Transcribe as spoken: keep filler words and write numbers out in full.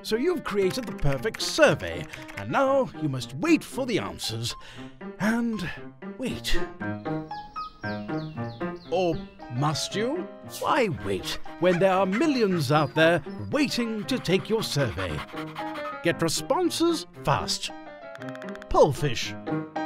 So you've created the perfect survey, and now you must wait for the answers. And wait. Or must you? Why wait when there are millions out there waiting to take your survey? Get responses fast. Pollfish.